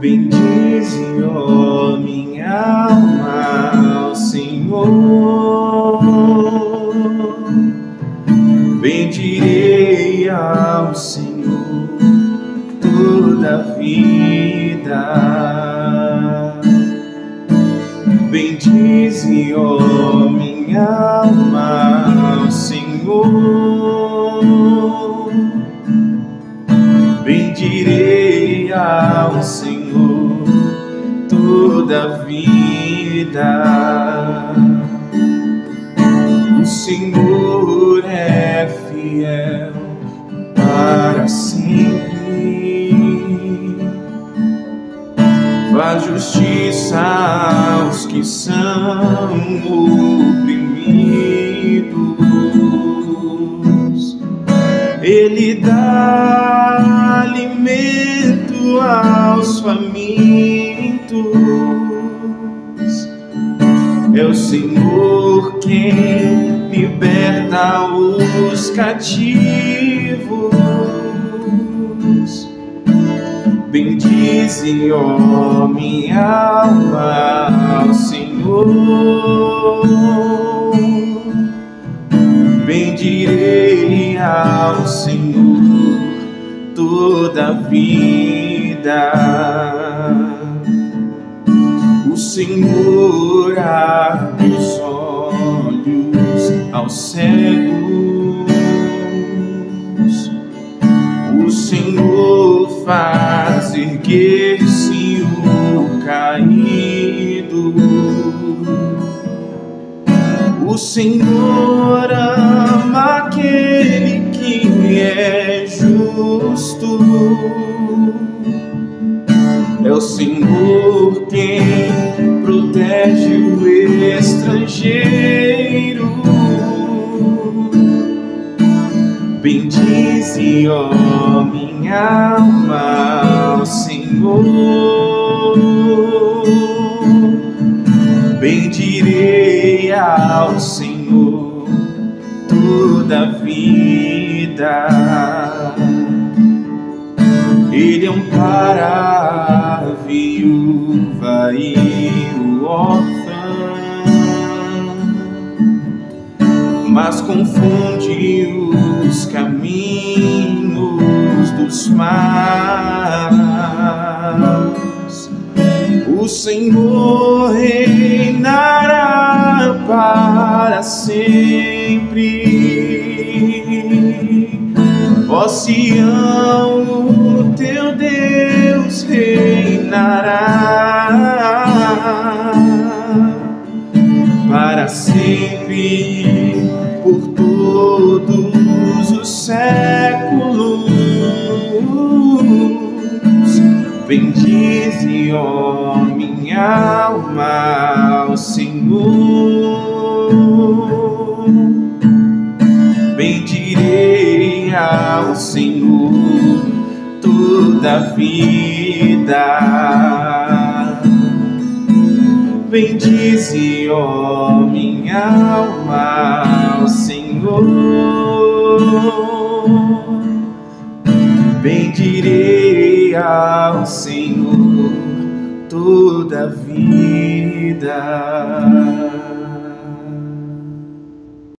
Bendize, ó minha alma, ao Senhor. Bendirei ao Senhor toda a vida. Bendize, ó minha alma, ao Senhor. Bendirei ao Senhor toda a vida. O Senhor é fiel para sempre, faz justiça aos que são oprimidos. Ele dá alimento aos famintos. É o Senhor quem liberta os cativos. Bendize, ó minha alma, ao Senhor. Bendirei ao Senhor toda a vida. O Senhor abre os olhos aos cegos. O Senhor faz erguer-se o caído. O Senhor ama aquele que é justo. É o Senhor quem protege o estrangeiro. Bendize, ó minha alma, ao Senhor. Bendirei ao Senhor toda a vida. Ele ampara a viúva e o órfão, mas confunde os caminhos dos maus. O Senhor reinará para sempre. Ó Sião, o teu Deus reinará para sempre, por todos os séculos. Bendize, ó minha alma, ao Senhor. Bendirei ao Senhor toda a vida. Bendize, ó minha alma, ao Senhor. Bendirei ao Senhor toda a vida.